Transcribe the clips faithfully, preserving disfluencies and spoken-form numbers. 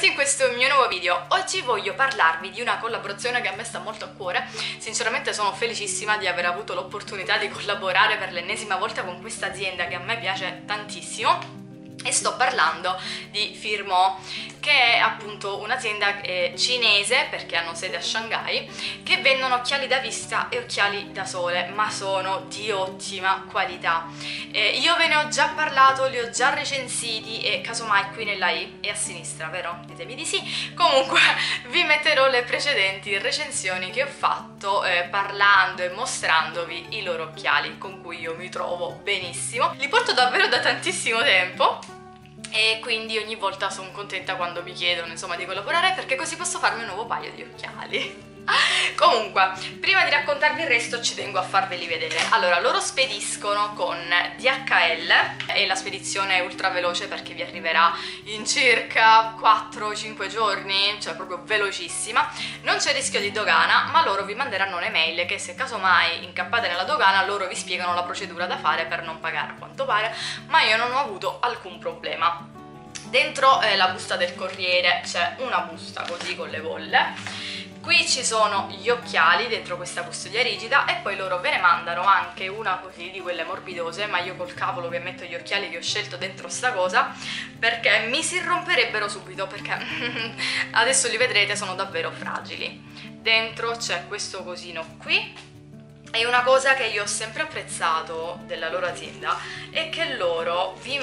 benvenuti in questo mio nuovo video. Oggi voglio parlarvi di una collaborazione che a me sta molto a cuore. Sinceramente sono felicissima di aver avuto l'opportunità di collaborare per l'ennesima volta con questa azienda che a me piace tantissimo. E sto parlando di Firmoo, che è appunto un'azienda eh, cinese, perché hanno sede a Shanghai, che vendono occhiali da vista e occhiali da sole, ma sono di ottima qualità. Eh, io ve ne ho già parlato, li ho già recensiti e casomai qui nella i e a sinistra, vero? Ditemi di sì. Comunque vi metterò le precedenti recensioni che ho fatto eh, parlando e mostrandovi i loro occhiali, con cui io mi trovo benissimo. Li porto davvero da tantissimo tempo e quindi ogni volta sono contenta quando mi chiedono insomma di collaborare, perché così posso farmi un nuovo paio di occhiali. Comunque, prima di raccontarvi il resto ci tengo a farveli vedere. Allora, loro spediscono con D H L e la spedizione è ultra veloce perché vi arriverà in circa quattro cinque giorni, cioè proprio velocissima. Non c'è rischio di dogana, ma loro vi manderanno un'email che, se casomai incappate nella dogana, loro vi spiegano la procedura da fare per non pagare, a quanto pare, ma io non ho avuto alcun problema. Dentro eh, la busta del corriere c'è una busta così con le bolle. Qui ci sono gli occhiali dentro questa custodia rigida e poi loro ve ne mandano anche una così di quelle morbidose, ma io col cavolo che metto gli occhiali che ho scelto dentro sta cosa perché mi si romperebbero subito, perché adesso li vedrete, sono davvero fragili. Dentro c'è questo cosino qui. E una cosa che io ho sempre apprezzato della loro azienda è che loro vi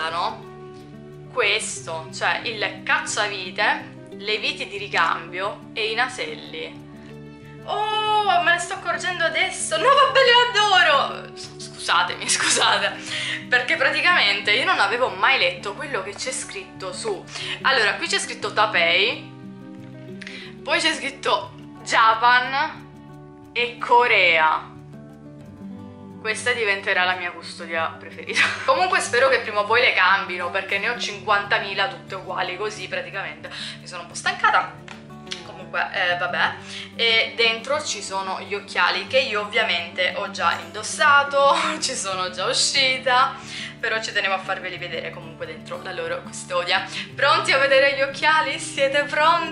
mandano questo, cioè il cacciavite, le viti di ricambio e i naselli. Oh, me ne sto accorgendo adesso. No, vabbè, le adoro. Scusatemi, scusate, perché praticamente io non avevo mai letto quello che c'è scritto su. Allora, qui c'è scritto Taipei, poi c'è scritto Japan e Corea. Questa diventerà la mia custodia preferita. Comunque spero che prima o poi le cambino, perché ne ho cinquantamila tutte uguali così praticamente. Mi sono un po' stancata. Comunque eh, vabbè. E dentro ci sono gli occhiali che io ovviamente ho già indossato, ci sono già uscita, però ci tenevo a farveli vedere comunque dentro la loro custodia. Pronti a vedere gli occhiali? Siete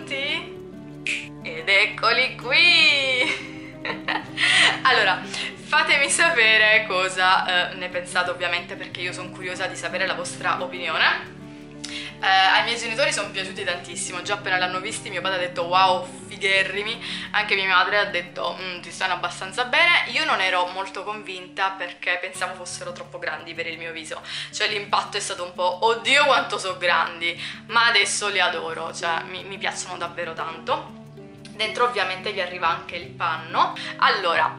pronti? Ed eccoli qui! Allora, fatemi sapere cosa eh, ne pensate, ovviamente, perché io sono curiosa di sapere la vostra opinione. Eh, ai miei genitori sono piaciuti tantissimo, già appena l'hanno visti mio padre ha detto wow, figherrimi, anche mia madre ha detto mm, ti stanno abbastanza bene. Io non ero molto convinta perché pensavo fossero troppo grandi per il mio viso, cioè l'impatto è stato un po' oddio quanto sono grandi, ma adesso li adoro, cioè mi, mi piacciono davvero tanto. Dentro ovviamente vi arriva anche il panno. Allora,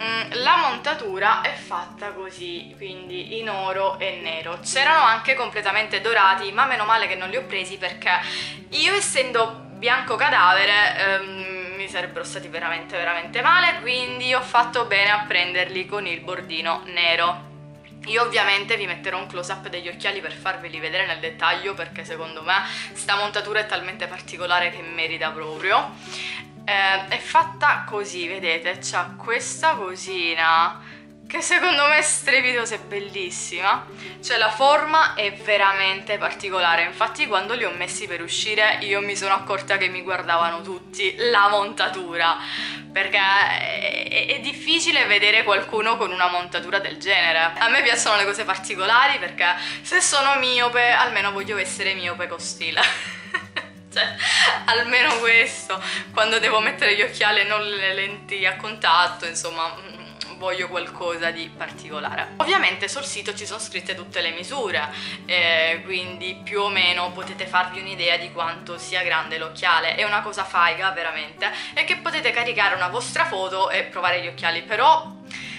la montatura è fatta così, quindi in oro e nero. C'erano anche completamente dorati, ma meno male che non li ho presi, perché io, essendo bianco cadavere, ehm, mi sarebbero stati veramente veramente male, quindi ho fatto bene a prenderli con il bordino nero. Io ovviamente vi metterò un close up degli occhiali per farveli vedere nel dettaglio, perché secondo me sta montatura è talmente particolare che merita proprio. Eh, è fatta così, vedete, c'ha questa cosina che secondo me è strepitosa e bellissima, cioè la forma è veramente particolare. Infatti quando li ho messi per uscire io mi sono accorta che mi guardavano tutti la montatura, perché è, è difficile vedere qualcuno con una montatura del genere. A me piacciono le cose particolari, perché se sono miope almeno voglio essere miope con stile. Cioè, almeno questo, quando devo mettere gli occhiali e non le lenti a contatto, insomma, voglio qualcosa di particolare. Ovviamente sul sito ci sono scritte tutte le misure, eh, quindi più o meno potete farvi un'idea di quanto sia grande l'occhiale. È una cosa faiga veramente, è che potete caricare una vostra foto e provare gli occhiali, però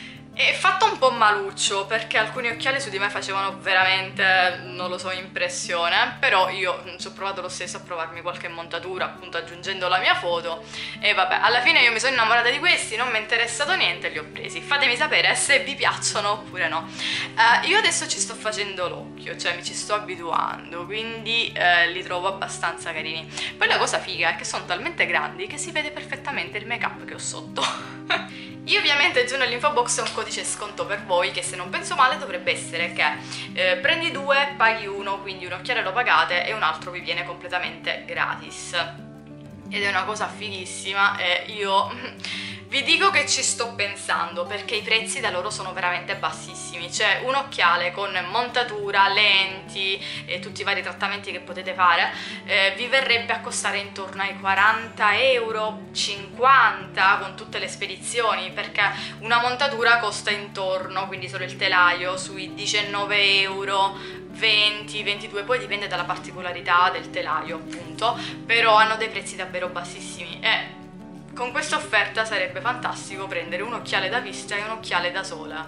è fatto un po' maluccio, perché alcuni occhiali su di me facevano veramente, non lo so, impressione, però io ci ho provato lo stesso a provarmi qualche montatura, appunto aggiungendo la mia foto, e vabbè, alla fine io mi sono innamorata di questi, non mi è interessato niente, li ho presi. Fatemi sapere se vi piacciono oppure no. Uh, io adesso ci sto facendo l'occhio, cioè mi ci sto abituando, quindi uh, li trovo abbastanza carini. Poi la cosa figa è che sono talmente grandi che si vede perfettamente il make up che ho sotto. Io ovviamente giù nell'info box ho un codice sconto per voi che, se non penso male, dovrebbe essere che eh, prendi due, paghi uno, quindi un occhiale lo pagate e un altro vi viene completamente gratis. Ed è una cosa fighissima e io vi dico che ci sto pensando, perché i prezzi da loro sono veramente bassissimi. C'è un occhiale con montatura, lenti e tutti i vari trattamenti che potete fare, eh, vi verrebbe a costare intorno ai quaranta euro, cinquanta con tutte le spedizioni, perché una montatura costa intorno, quindi solo il telaio, sui diciannove euro, venti, ventidue, poi dipende dalla particolarità del telaio appunto, però hanno dei prezzi davvero bassissimi e con questa offerta sarebbe fantastico prendere un occhiale da vista e un occhiale da sole.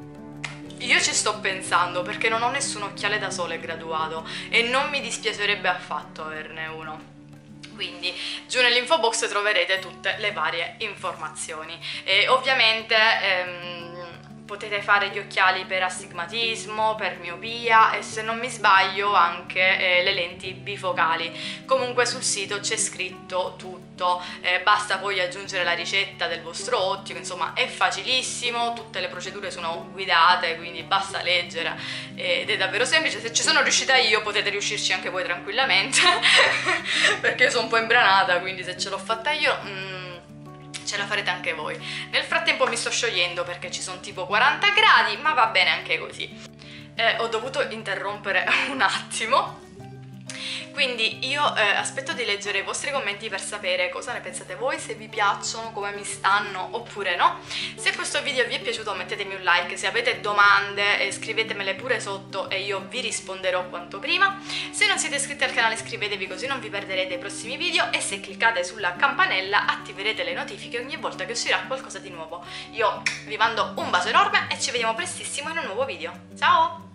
Io ci sto pensando perché non ho nessun occhiale da sole graduato e non mi dispiacerebbe affatto averne uno. Quindi giù nell'info box troverete tutte le varie informazioni e ovviamente ehm, potete fare gli occhiali per astigmatismo, per miopia e, se non mi sbaglio, anche eh, le lenti bifocali. Comunque sul sito c'è scritto tutto, eh, basta poi aggiungere la ricetta del vostro ottico, insomma è facilissimo, tutte le procedure sono guidate, quindi basta leggere ed è davvero semplice. Se ci sono riuscita io potete riuscirci anche voi tranquillamente perché io sono un po' imbranata, quindi se ce l'ho fatta io... Mm, ce la farete anche voi. Nel frattempo mi sto sciogliendo perché ci sono tipo quaranta gradi, ma va bene anche così. Eh, ho dovuto interrompere un attimo. Quindi io eh, aspetto di leggere i vostri commenti per sapere cosa ne pensate voi, se vi piacciono, come mi stanno oppure no. Se questo video vi è piaciuto mettetemi un like, se avete domande eh, scrivetemele pure sotto e io vi risponderò quanto prima. Se non siete iscritti al canale iscrivetevi così non vi perderete i prossimi video e se cliccate sulla campanella attiverete le notifiche ogni volta che uscirà qualcosa di nuovo. Io vi mando un bacio enorme e ci vediamo prestissimo in un nuovo video. Ciao!